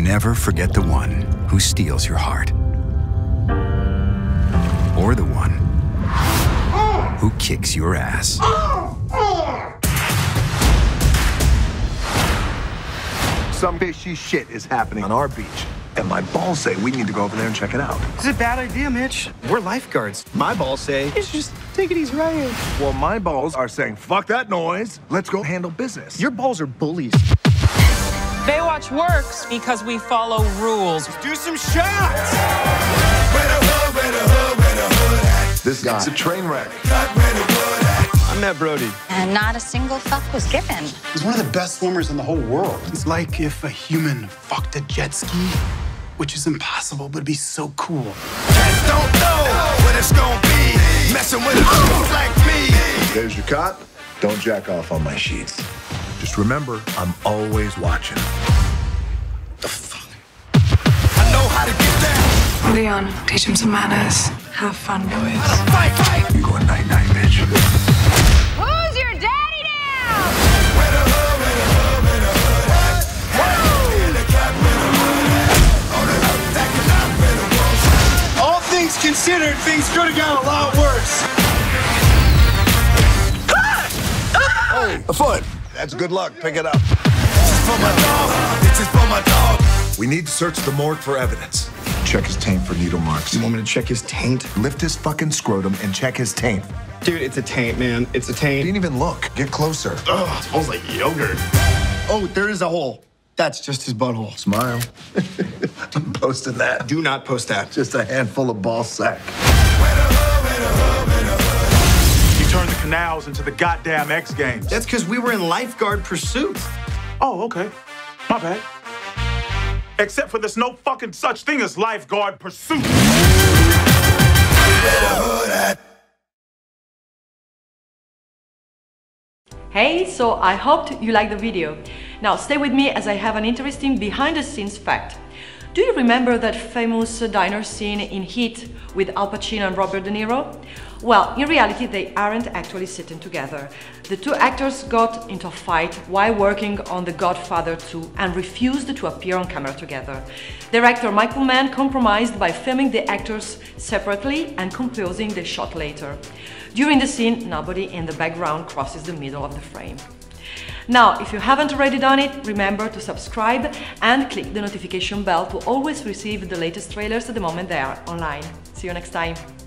never forget the one who steals your heart. Or the one who kicks your ass. Some fishy shit is happening on our beach. And my balls say we need to go over there and check it out. It's a bad idea, Mitch. We're lifeguards. My balls say, you should just take it easy right in. Well, my balls are saying, fuck that noise. Let's go handle business. Your balls are bullies. Baywatch works because we follow rules. Let's do some shots! This guy's a train wreck. I met Brody. And not a single fuck was given. He's one of the best swimmers in the whole world. It's like if a human fucked a jet ski, which is impossible, but it'd be so cool. Cats don't know what it's gonna be. Messing with fools like me. There's your cot. Don't jack off on my sheets. Just remember, I'm always watching. The fuck? I know how to get down. Leon, teach him some manners. Have fun, boys. Fight, fight. You going night-night, bitch. Who's your daddy now? All things considered, things could have gone a lot worse. Hey, a foot. That's good luck. Pick it up. This is for my dog. This is for my dog. We need to search the morgue for evidence. Check his taint for needle marks. You want me to check his taint? Lift his fucking scrotum and check his taint. Dude, it's a taint, man. It's a taint. Didn't even look. Get closer. Ugh, it smells like yogurt. Oh, there is a hole. That's just his butthole. Smile. I'm posting that. Do not post that. Just a handful of ball sack. You turned the canals into the goddamn X Games. That's because we were in lifeguard pursuit. Oh, okay. My bad. Except for there's no fucking such thing as lifeguard pursuit. Hey, so I hoped you liked the video. Now stay with me as I have an interesting behind-the-scenes fact. Do you remember that famous diner scene in Heat with Al Pacino and Robert De Niro? Well, in reality, they aren't actually sitting together. The two actors got into a fight while working on The Godfather 2 and refused to appear on camera together. Director Michael Mann compromised by filming the actors separately and composing the shot later. During the scene, nobody in the background crosses the middle of the frame. Now, if you haven't already done it, remember to subscribe and click the notification bell to always receive the latest trailers the moment they are online. See you next time!